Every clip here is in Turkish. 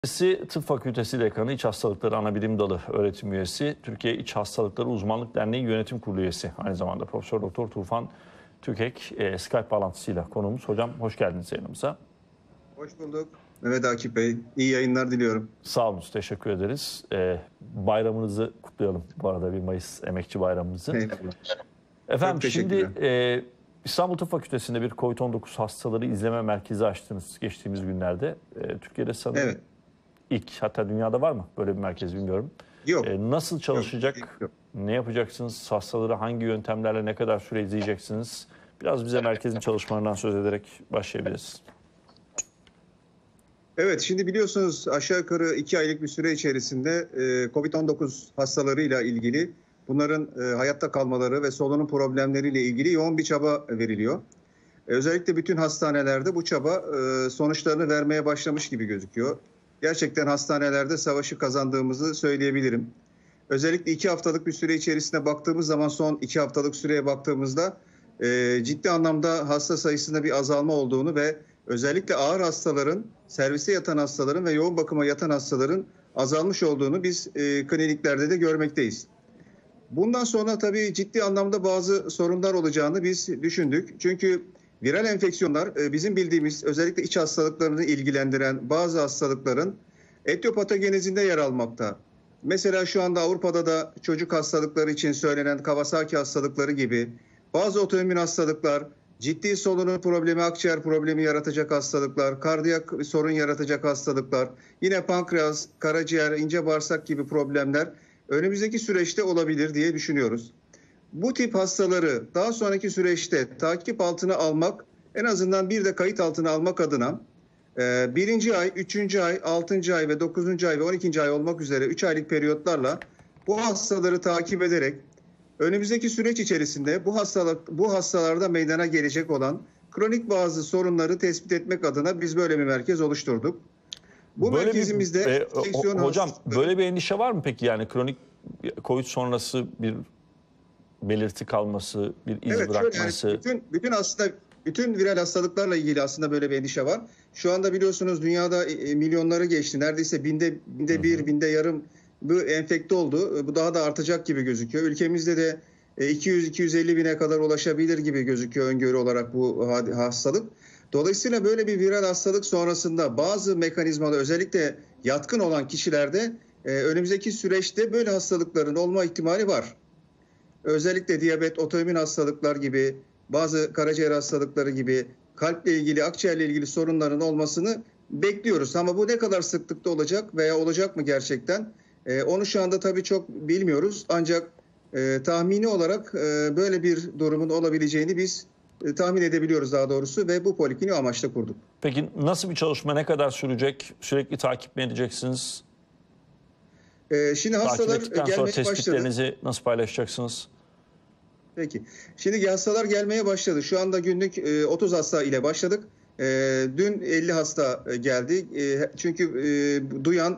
Tıp Fakültesi Dekanı, İç Hastalıkları Anabilim Dalı öğretim üyesi, Türkiye İç Hastalıkları Uzmanlık Derneği Yönetim Kurulu üyesi. Aynı zamanda Profesör Doktor Tufan Tükek Skype bağlantısıyla konuğumuz. Hocam hoş geldiniz yayınımıza. Hoş bulduk. Mehmet Akif Bey. İyi yayınlar diliyorum. Sağ olun, teşekkür ederiz. Bayramınızı kutlayalım bu arada, 1 Mayıs Emekçi Bayramımızı. Eyvallah. Efendim şimdi İstanbul Tıp Fakültesi'nde bir COVID-19 hastaları izleme merkezi açtınız geçtiğimiz günlerde. Türkiye'de sanırım Evet. ilk, hatta dünyada var mı böyle bir merkez bilmiyorum. Yok. Nasıl çalışacak, Yok. ne yapacaksınız, hastaları hangi yöntemlerle ne kadar süre izleyeceksiniz? Biraz bize merkezin çalışmalarından söz ederek başlayabiliriz. Evet, şimdi biliyorsunuz aşağı yukarı 2 aylık bir süre içerisinde COVID-19 hastalarıyla ilgili bunların hayatta kalmaları ve solunum problemleriyle ilgili yoğun bir çaba veriliyor. Özellikle bütün hastanelerde bu çaba sonuçlarını vermeye başlamış gibi gözüküyor. Gerçekten hastanelerde savaşı kazandığımızı söyleyebilirim. Özellikle 2 haftalık bir süre içerisinde baktığımız zaman, son 2 haftalık süreye baktığımızda ciddi anlamda hasta sayısında bir azalma olduğunu ve özellikle ağır hastaların, servise yatan hastaların ve yoğun bakıma yatan hastaların azalmış olduğunu biz kliniklerde de görmekteyiz. Bundan sonra tabii ciddi anlamda bazı sorunlar olacağını biz düşündük. Çünkü viral enfeksiyonlar bizim bildiğimiz, özellikle iç hastalıklarını ilgilendiren bazı hastalıkların etiyopatogenezinde yer almakta. Mesela şu anda Avrupa'da da çocuk hastalıkları için söylenen Kawasaki hastalıkları gibi bazı otoimmün hastalıklar, ciddi solunum problemi, akciğer problemi yaratacak hastalıklar, kardiyak sorun yaratacak hastalıklar, yine pankreas, karaciğer, ince bağırsak gibi problemler önümüzdeki süreçte olabilir diye düşünüyoruz. Bu tip hastaları daha sonraki süreçte takip altına almak, en azından bir de kayıt altına almak adına 1. ay, 3. ay, 6. ay ve 9. ay ve 12. ay olmak üzere 3 aylık periyotlarla bu hastaları takip ederek önümüzdeki süreç içerisinde bu hastalarda meydana gelecek olan kronik bazı sorunları tespit etmek adına biz böyle bir merkez oluşturduk. Bu böyle merkezimizde hocam böyle bir endişe var mı peki, yani kronik COVID sonrası bir belirti kalması, bir iz bırakması? Yani bütün viral hastalıklarla ilgili aslında böyle bir endişe var. Şu anda biliyorsunuz dünyada milyonları geçti. Neredeyse binde bir, binde yarım bu enfekte oldu. Bu daha da artacak gibi gözüküyor. Ülkemizde de 200-250 bine kadar ulaşabilir gibi gözüküyor öngörü olarak bu hastalık. Dolayısıyla böyle bir viral hastalık sonrasında bazı mekanizmalar, özellikle yatkın olan kişilerde önümüzdeki süreçte böyle hastalıkların olma ihtimali var. Özellikle diyabet, otoimmün hastalıklar gibi, bazı karaciğer hastalıkları gibi, kalple ilgili, akciğerle ilgili sorunların olmasını bekliyoruz. Ama bu ne kadar sıklıkta olacak veya olacak mı gerçekten? Onu şu anda tabii çok bilmiyoruz. Ancak tahmini olarak böyle bir durumun olabileceğini biz tahmin edebiliyoruz daha doğrusu ve bu polikliniği amaçla kurduk. Peki nasıl bir çalışma, ne kadar sürecek? Sürekli takip mi edeceksiniz? Şimdi hastalar gelmeye başladı. Tespitlerinizi nasıl paylaşacaksınız? Peki. Şimdi hastalar gelmeye başladı. Şu anda günlük 30 hasta ile başladık. Dün 50 hasta geldi. Çünkü duyan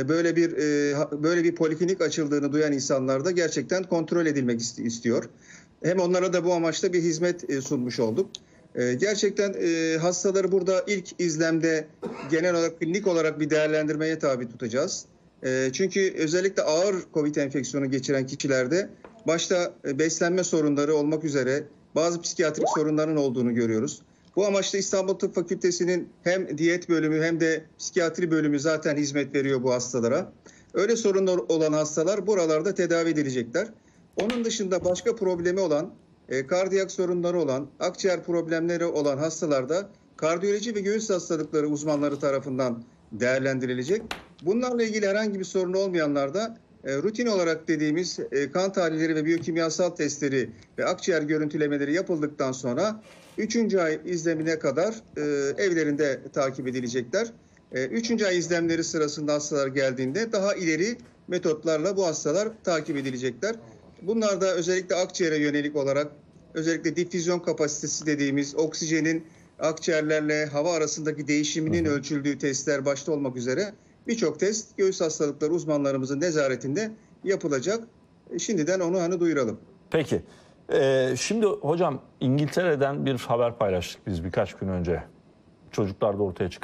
böyle bir poliklinik açıldığını duyan insanlar da gerçekten kontrol edilmek istiyor. Hem onlara da bu amaçla bir hizmet sunmuş olduk. Gerçekten hastaları burada ilk izlemde genel olarak klinik olarak bir değerlendirmeye tabi tutacağız. Çünkü özellikle ağır COVID enfeksiyonu geçiren kişilerde başta beslenme sorunları olmak üzere bazı psikiyatrik sorunların olduğunu görüyoruz. Bu amaçla İstanbul Tıp Fakültesi'nin hem diyet bölümü hem de psikiyatri bölümü zaten hizmet veriyor bu hastalara. Öyle sorunlar olan hastalar buralarda tedavi edilecekler. Onun dışında başka problemi olan, kardiyak sorunları olan, akciğer problemleri olan hastalarda kardiyoloji ve göğüs hastalıkları uzmanları tarafından değerlendirilecek. Bunlarla ilgili herhangi bir sorun olmayanlar da rutin olarak dediğimiz kan tahlilleri ve biyokimyasal testleri ve akciğer görüntülemeleri yapıldıktan sonra 3. ay izlemine kadar evlerinde takip edilecekler. 3. ay izlemleri sırasında hastalar geldiğinde daha ileri metotlarla bu hastalar takip edilecekler. Bunlar da özellikle akciğere yönelik olarak özellikle difüzyon kapasitesi dediğimiz oksijenin akciğerlerle hava arasındaki değişiminin ölçüldüğü testler başta olmak üzere birçok test göğüs hastalıkları uzmanlarımızın nezaretinde yapılacak. Şimdiden onu duyuralım. Peki. Şimdi hocam, İngiltere'den bir haber paylaştık biz birkaç gün önce. Çocuklarda ortaya çıkan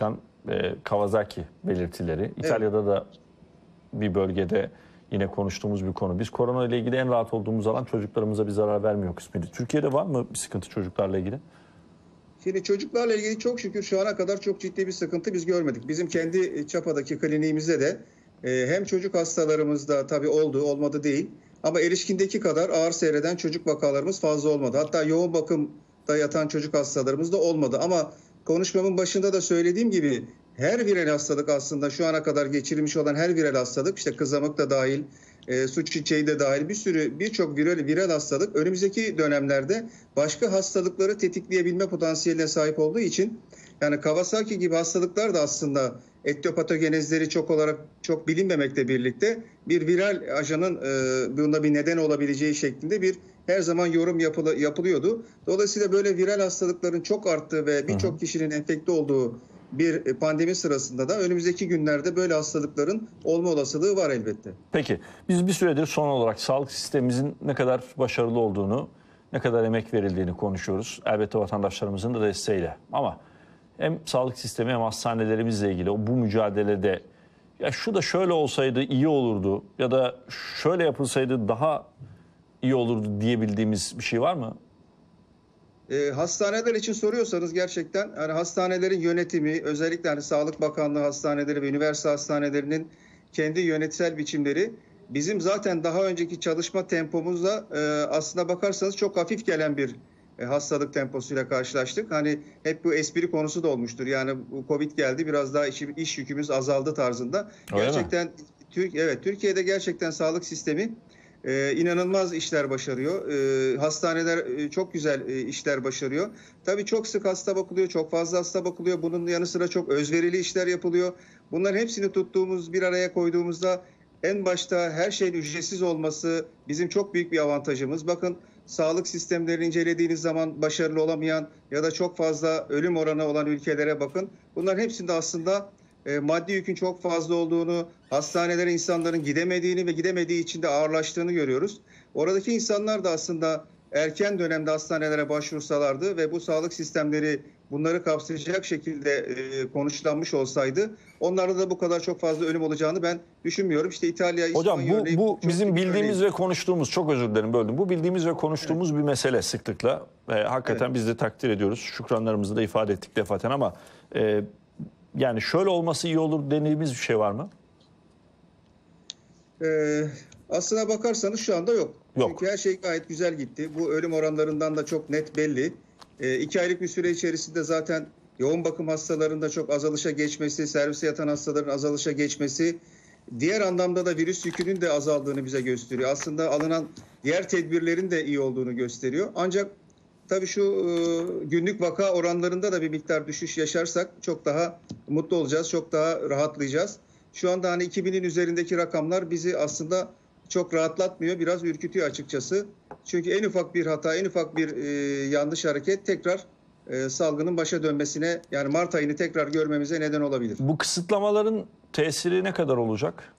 Kawasaki belirtileri. İtalya'da da bir bölgede yine konuştuğumuz bir konu. Biz korona ile ilgili en rahat olduğumuz alan çocuklarımıza bir zarar vermiyor kısmıydı. Türkiye'de var mı bir sıkıntı çocuklarla ilgili? Şimdi çocuklarla ilgili çok şükür şu ana kadar çok ciddi bir sıkıntı biz görmedik. Bizim kendi Çapa'daki kliniğimizde de hem çocuk hastalarımızda tabii oldu, olmadı değil. Ama erişkindeki kadar ağır seyreden çocuk vakalarımız fazla olmadı. Hatta yoğun bakımda yatan çocuk hastalarımız da olmadı. Ama konuşmamın başında da söylediğim gibi her viral hastalık aslında şu ana kadar geçirilmiş olan her viral hastalık, işte kızamık da dahil, su çiçeği de dahil birçok viral hastalık önümüzdeki dönemlerde başka hastalıkları tetikleyebilme potansiyeline sahip olduğu için, yani Kawasaki gibi hastalıklar da aslında etiyopatogenezleri çok bilinmemekle birlikte bir viral ajanın bunda bir neden olabileceği şeklinde bir her zaman yorum yapılıyordu. Dolayısıyla böyle viral hastalıkların çok arttığı ve birçok kişinin enfekte olduğu bir pandemi sırasında da önümüzdeki günlerde böyle hastalıkların olma olasılığı var elbette. Peki biz bir süredir son olarak sağlık sistemimizin ne kadar başarılı olduğunu, ne kadar emek verildiğini konuşuyoruz. Elbette vatandaşlarımızın da desteğiyle. Ama hem sağlık sistemi hem hastanelerimizle ilgili bu mücadelede ya şu da şöyle olsaydı iyi olurdu ya da şöyle yapılsaydı daha iyi olurdu diyebildiğimiz bir şey var mı? Hastaneler için soruyorsanız gerçekten hani hastanelerin yönetimi, özellikle hani Sağlık Bakanlığı hastaneleri ve üniversite hastanelerinin kendi yönetsel biçimleri bizim zaten daha önceki çalışma tempomuzla aslına bakarsanız çok hafif gelen bir hastalık temposuyla karşılaştık. Hani hep bu espri konusu da olmuştur. Yani bu Covid geldi, biraz daha iş yükümüz azaldı tarzında. Öyle gerçekten Türkiye'de gerçekten sağlık sistemi inanılmaz işler başarıyor. Hastaneler çok güzel işler başarıyor. Tabii çok sık hasta bakılıyor, çok fazla hasta bakılıyor. Bunun yanı sıra çok özverili işler yapılıyor. Bunların hepsini bir araya koyduğumuzda en başta her şeyin ücretsiz olması bizim çok büyük bir avantajımız. Bakın, sağlık sistemlerini incelediğiniz zaman başarılı olamayan ya da çok fazla ölüm oranı olan ülkelere bakın. Bunların hepsinde aslında maddi yükün çok fazla olduğunu, hastanelere insanların gidemediğini ve gidemediği için de ağırlaştığını görüyoruz. Oradaki insanlar da aslında erken dönemde hastanelere başvursalardı ve bu sağlık sistemleri bunları kapsayacak şekilde konuşlanmış olsaydı onlarda da bu kadar çok fazla ölüm olacağını ben düşünmüyorum. İşte İtalya, Hocam İspanya bu bizim bildiğimiz örneği. ve konuştuğumuz, çok özür dilerim böldüm. Bu bildiğimiz ve konuştuğumuz bir mesele sıklıkla. Hakikaten biz de takdir ediyoruz. Şükranlarımızı da ifade ettik defaten ama yani şöyle olması iyi olur dediğimiz bir şey var mı? Aslına bakarsanız şu anda yok. Yok. Çünkü her şey gayet güzel gitti. Bu ölüm oranlarından da çok net belli. 2 aylık bir süre içerisinde zaten yoğun bakım hastalarında çok azalışa geçmesi, servise yatan hastaların azalışa geçmesi, diğer anlamda da virüs yükünün de azaldığını bize gösteriyor. Aslında alınan diğer tedbirlerin de iyi olduğunu gösteriyor. Ancak tabii şu günlük vaka oranlarında da bir miktar düşüş yaşarsak çok daha mutlu olacağız, çok daha rahatlayacağız. Şu anda hani 2000'in üzerindeki rakamlar bizi aslında çok rahatlatmıyor, biraz ürkütüyor açıkçası. Çünkü en ufak bir hata, en ufak bir yanlış hareket tekrar salgının başa dönmesine, yani Mart ayını tekrar görmemize neden olabilir. Bu kısıtlamaların tesiri ne kadar olacak?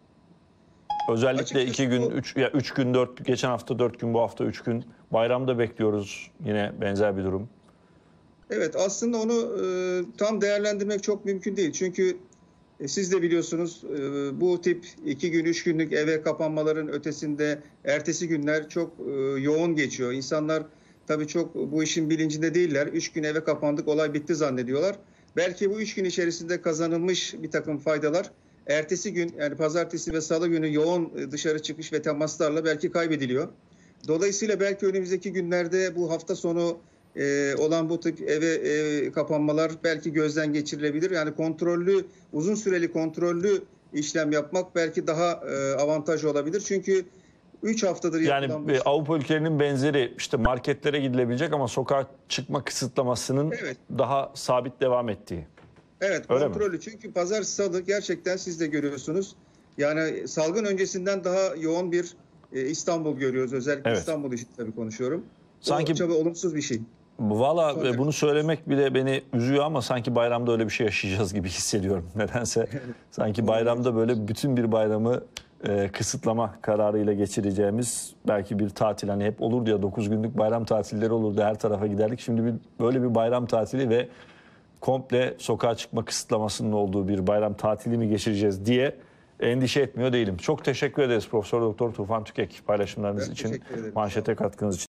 Özellikle Açıkçası 2 gün, 3 gün, 4, geçen hafta 4 gün, bu hafta 3 gün. Bayramda bekliyoruz yine benzer bir durum. Evet, aslında onu tam değerlendirmek çok mümkün değil. Çünkü siz de biliyorsunuz bu tip 2 gün, 3 günlük eve kapanmaların ötesinde ertesi günler çok yoğun geçiyor. İnsanlar tabii çok bu işin bilincinde değiller. 3 gün eve kapandık, olay bitti zannediyorlar. Belki bu 3 gün içerisinde kazanılmış bir takım faydalar ertesi gün, yani pazartesi ve salı günü yoğun dışarı çıkış ve temaslarla belki kaybediliyor. Dolayısıyla belki önümüzdeki günlerde bu hafta sonu olan bu tip eve kapanmalar belki gözden geçirilebilir. Yani kontrollü, uzun süreli kontrollü işlem yapmak belki daha avantaj olabilir. Çünkü 3 haftadır yapılan... Yani Avrupa ülkelerinin benzeri işte marketlere gidilebilecek ama sokağa çıkma kısıtlamasının daha sabit devam ettiği. Evet, öyle kontrollü. mi? Çünkü pazar, salı gerçekten siz de görüyorsunuz. Yani salgın öncesinden daha yoğun bir İstanbul görüyoruz. Özellikle İstanbul için tabii konuşuyorum. Sanki tabii olumsuz bir şey. Valla bunu söylemek bile beni üzüyor ama sanki bayramda öyle bir şey yaşayacağız gibi hissediyorum. Nedense sanki bayramda böyle bütün bir bayramı kısıtlama kararıyla geçireceğimiz, belki bir tatil, hani hep olurdu ya 9 günlük bayram tatilleri olurdu, her tarafa giderdik. Şimdi böyle bir bayram tatili ve komple sokağa çıkma kısıtlamasının olduğu bir bayram tatili mi geçireceğiz diye endişe etmiyor değilim. Çok teşekkür ederiz Profesör Doktor Tufan Tükek paylaşımlarınız Ben için, teşekkür ederim. manşete katkınız için.